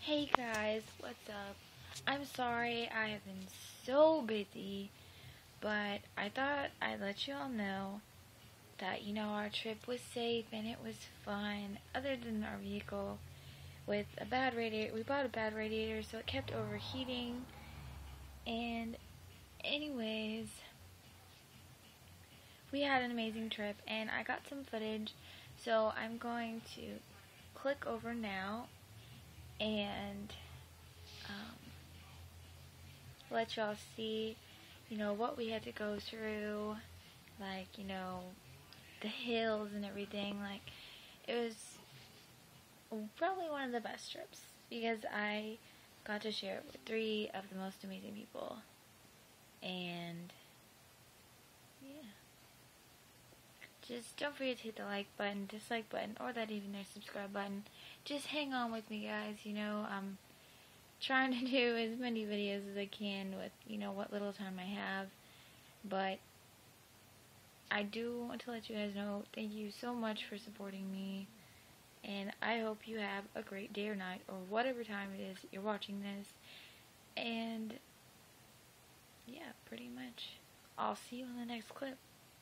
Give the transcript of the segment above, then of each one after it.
Hey guys, what's up? I'm sorry I have been so busy, but I thought I'd let you all know that, our trip was safe and it was fun, other than our vehicle with a bad radiator. We bought a bad radiator, so it kept overheating. And anyways, we had an amazing trip and I got some footage, so I'm going to click over now and let y'all see, what we had to go through, like, the hills and everything. Like, it was probably one of the best trips because I got to share it with 3 of the most amazing people. And yeah, just don't forget to hit the like button, dislike button, or that even their subscribe button. Just hang on with me, guys. I'm trying to do as many videos as I can with, what little time I have. But I do want to let you guys know, thank you so much for supporting me. And I hope you have a great day or night, or whatever time it is you're watching this. And yeah, pretty much. I'll see you in the next clip.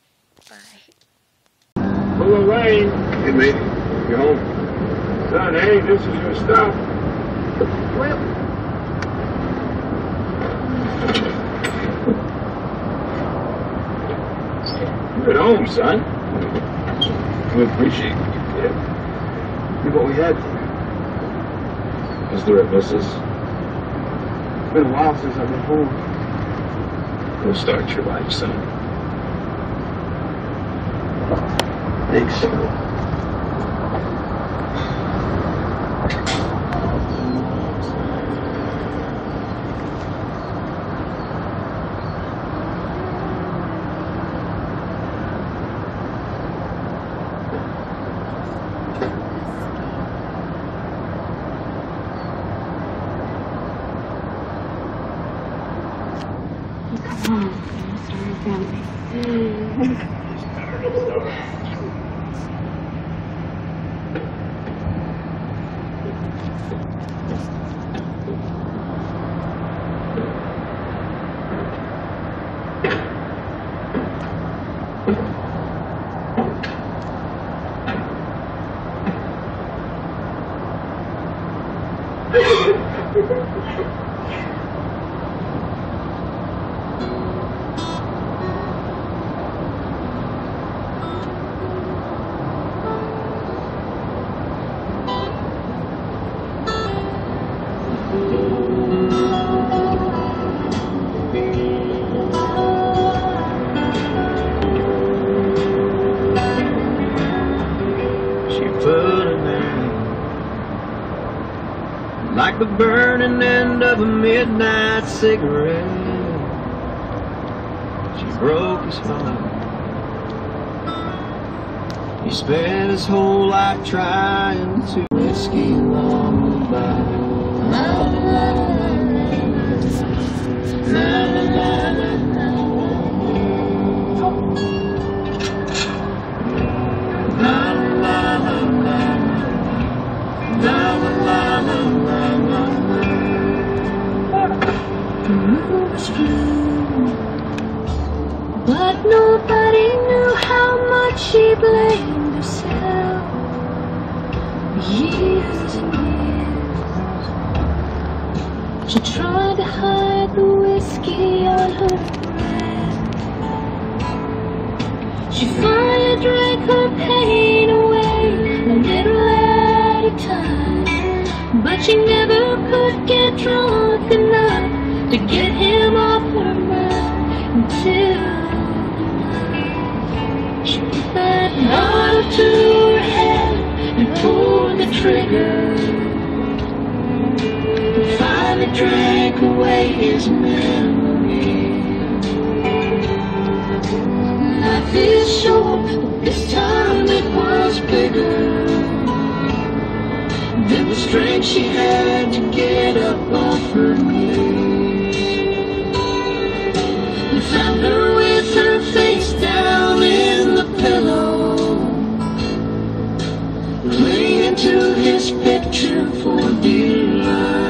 Bye. Hello, Lane. Hey, mate. You home? Son, hey, this is your stuff. Well. You're at home, son. We appreciate what you did. Look what we had for you. Is there a missus? It's been a while since I've been home. We'll start your life, son. Thanks. Come on, let's start a family. Like the burning end of a midnight cigarette, she broke his heart. He spent his whole life trying to whiskey along the bar. But nobody knew how much she blamed herself. Years and years, she tried to hide the whiskey on her breath. She finally drank her pain away, a little at a time. But she never could get drunk enough to get him off her mind until she put that bottle to her head and pulled the trigger, and finally drank away his memory. Life is short, but this time it was bigger than the strength she had to get up off her knees. And found her with her face down in the pillow, laying to his picture for dear life.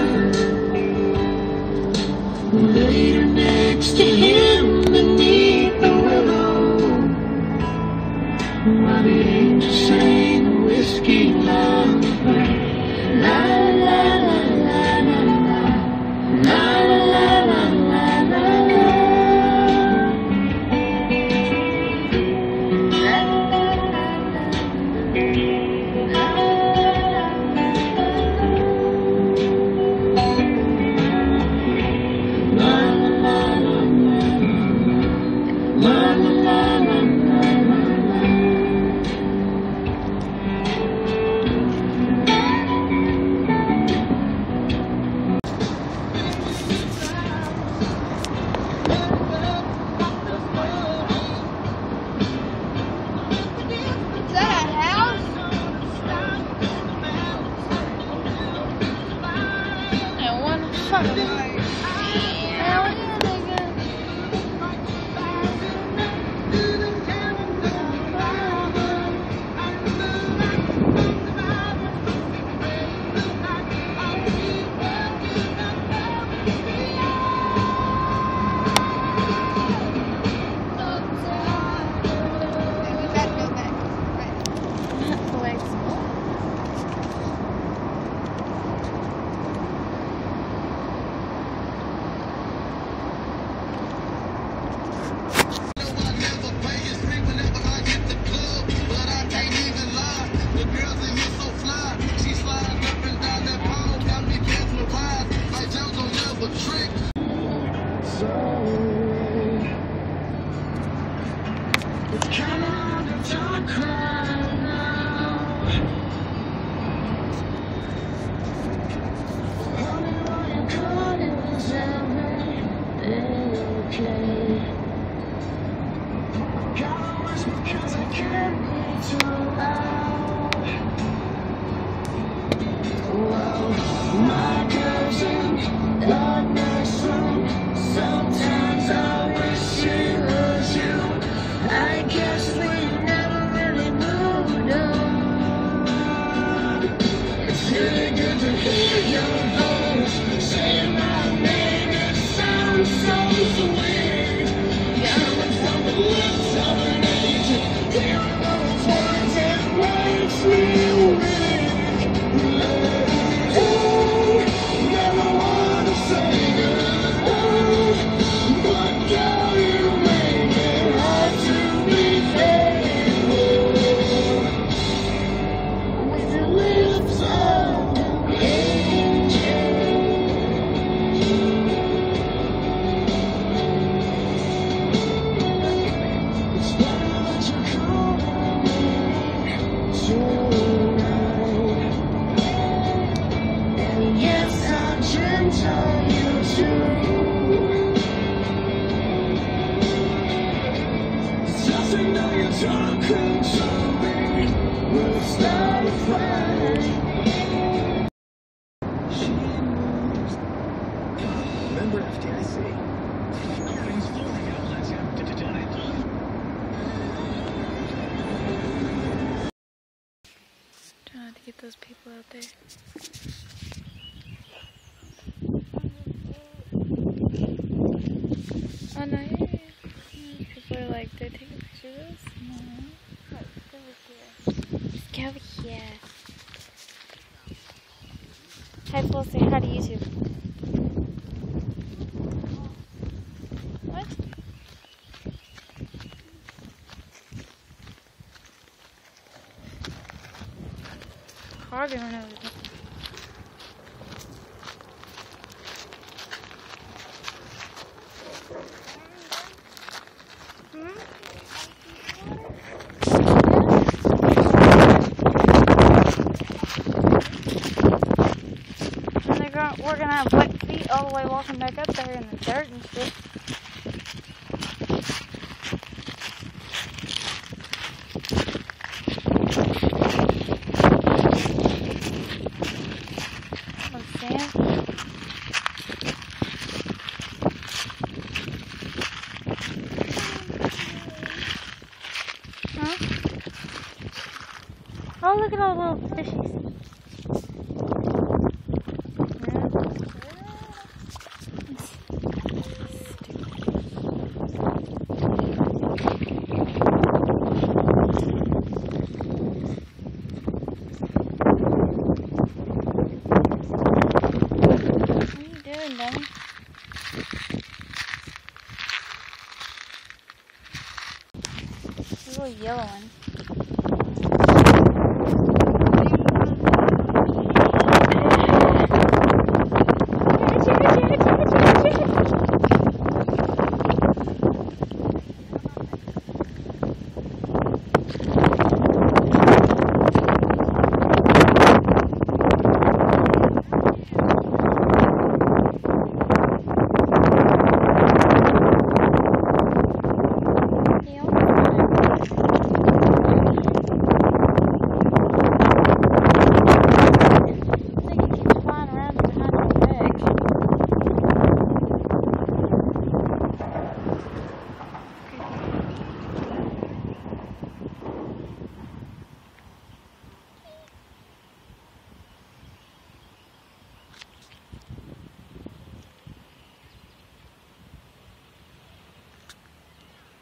Trying to get those people out there. Oh no, yeah. People are like, they're taking pictures of us? No. Let's go over here. Hi, Paul, say hi to YouTube. What? Hardly run over there. We're gonna have wet feet all the way walking back up there in the dirt and shit. Huh? Oh, look at all the little fishies. There's a little yellow one.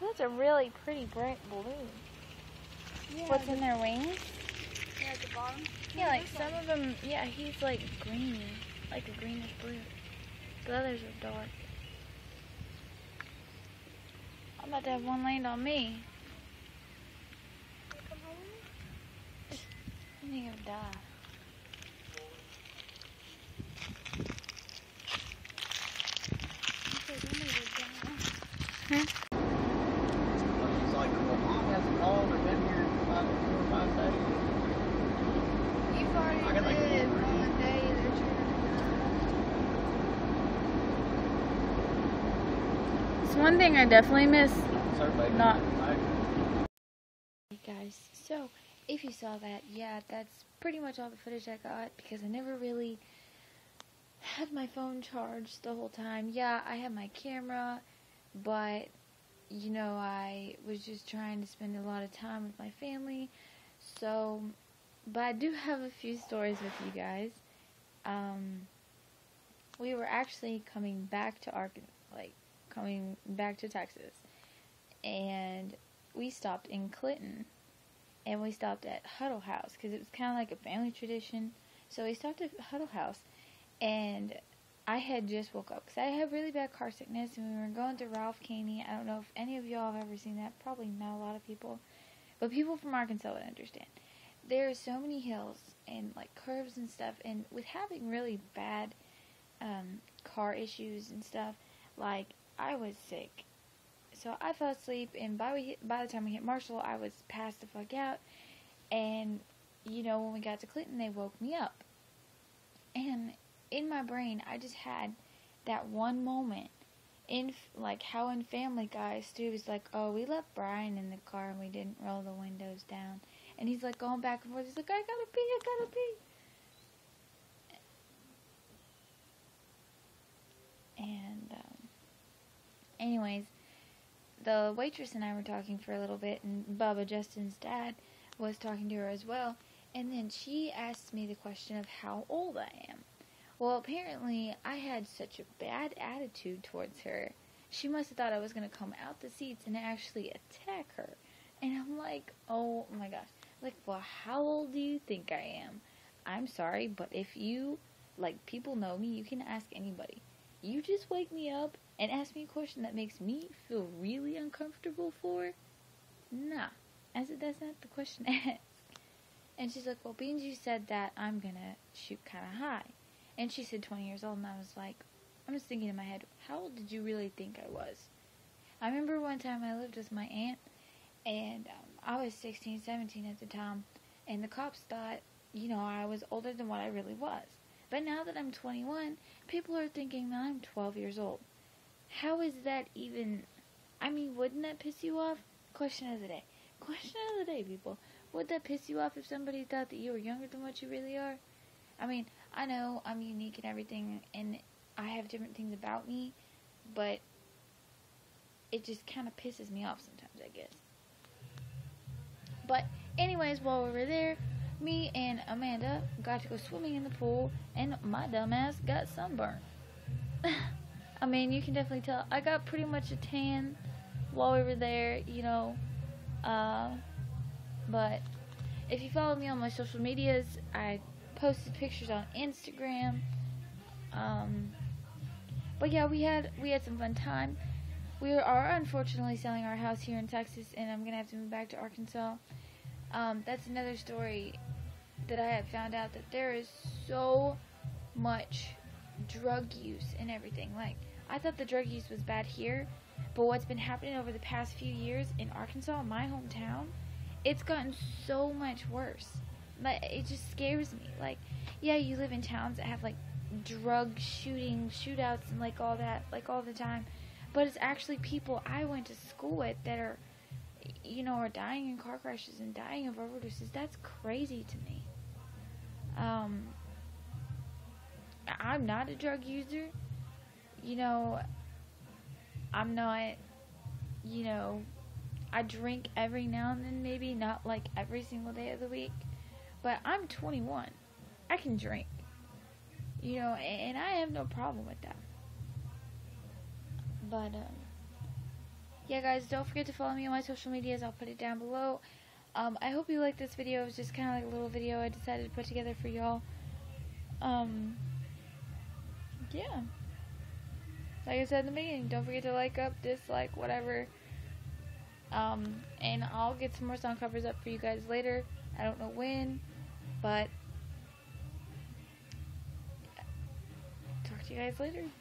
That's a really pretty bright blue. Yeah, What's in their wings? yeah, at the bottom. Yeah, like some of them, yeah, he's like green, like a greenish blue. The others are dark. I'm about to have one land on me. I think he'll die. He's like, well, Mom hasn't called or been here in about 4 or 5 days. You've already I got like lived one on the day that you're It's one thing I definitely miss. Survey. Not- Hey guys, so if you saw that, yeah, that's pretty much all the footage I got because I never really had my phone charged the whole time. Yeah, I had my camera, but you know, I was just trying to spend a lot of time with my family. So, but I do have a few stories with you guys. We were actually coming back to coming back to Texas, and we stopped in Clinton, and we stopped at Huddle House because it was kind of like a family tradition. So we stopped at Huddle House, and I had just woke up because I had really bad car sickness, and we were going to Ralph Caney. I don't know if any of y'all have ever seen that. Probably not a lot of people, but people from Arkansas would understand. There are so many hills and like curves and stuff, and with having really bad car issues and stuff, like I was sick. So I fell asleep, and by the time we hit Marshall, I was passed the fuck out. And you know, when we got to Clinton, they woke me up, and in my brain, I just had that one moment in like how in Family Guy, Stu was like, "Oh, we left Brian in the car and we didn't roll the windows down," and he's like going back and forth. He's like, "I gotta pee, I gotta pee." And anyways, the waitress and I were talking for a little bit, and Bubba, Justin's dad, was talking to her as well. And then she asked me the question of how old I am. Well, apparently I had such a bad attitude towards her. She must have thought I was going to come out the seats and actually attack her. And I'm like, oh my gosh. Like, well, how old do you think I am? I'm sorry, but if you, like, people know me, you can ask anybody. You just wake me up and ask me a question that makes me feel really uncomfortable for? Nah. I said, that's not the question asked. And she's like, well, being you said that, I'm gonna shoot kind of high. And she said 20 years old, and I was like, I'm just thinking in my head, how old did you really think I was? I remember one time I lived with my aunt, and I was 16, 17 at the time, and the cops thought, you know, I was older than what I really was. But now that I'm 21, people are thinking that I'm 12 years old. How is that even, I mean, wouldn't that piss you off? Question of the day. Question of the day, people. Would that piss you off if somebody thought that you were younger than what you really are? I mean, I know I'm unique and everything, and I have different things about me, but it just kind of pisses me off sometimes, I guess. But anyways, while we were there, me and Amanda got to go swimming in the pool, and my dumbass got sunburned. I mean, you can definitely tell. I got pretty much a tan while we were there, you know. But if you follow me on my social medias, I posted pictures on Instagram. But yeah, we had some fun time. We are unfortunately selling our house here in Texas, and I'm gonna have to move back to Arkansas. That's another story that I have found out, that there is so much drug use and everything. Like, I thought the drug use was bad here, but what's been happening over the past few years in Arkansas, my hometown, it's gotten so much worse. Like, it just scares me. Like, yeah, you live in towns that have like drug shootouts and like all that, like all the time, but it's actually people I went to school with that are, you know, are dying in car crashes and dying of overdoses. That's crazy to me. I'm not a drug user. You know, I'm not, you know, I drink every now and then, maybe not like every single day of the week, but I'm 21. I can drink, you know, and I have no problem with that. But, yeah, guys, don't forget to follow me on my social medias. I'll put it down below. I hope you liked this video. It was just kind of like a little video I decided to put together for y'all. Yeah. Like I said in the beginning, don't forget to like, up, dislike, whatever. And I'll get some more song covers up for you guys later. I don't know when, but talk to you guys later.